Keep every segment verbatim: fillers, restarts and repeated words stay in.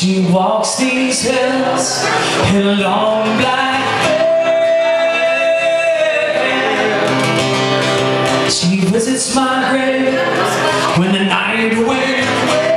She walks these hills in a long black veil. She visits my grave when the night wind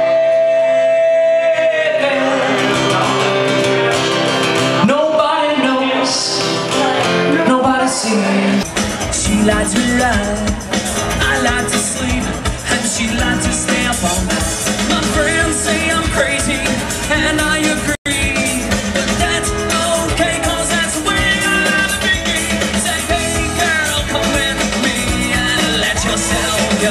wails. Nobody knows, nobody sees. She likes to ride, I like to sleep, and she likes to stay up all night. My friends say I'm crazy, and I agree, but that's okay, cause that's the way I like to be. Say, hey girl, come with me and let yourself go.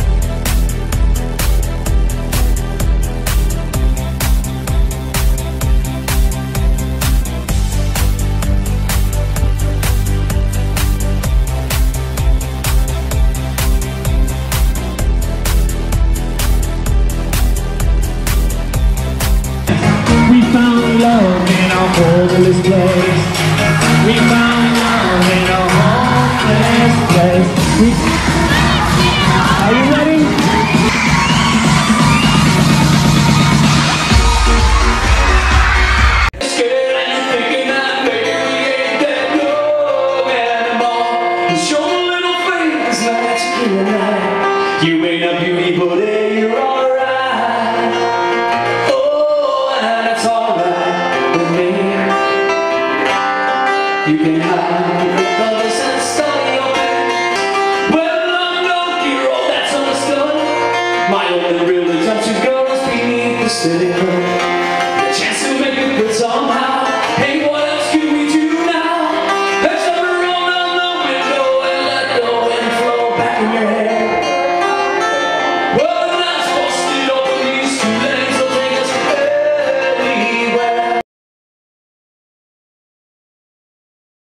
We found love in a hopeless place. We found love in a hopeless place. We... Are you ready? Scared and you're thinking that maybe we ain't that young anymore. Show a little faith is magic in the night. You ain't a beauty, but hey, you're alright. You can hide the colors and study your bed. Well, I'm no hero, that's understood. My only real redemption goes beneath the city.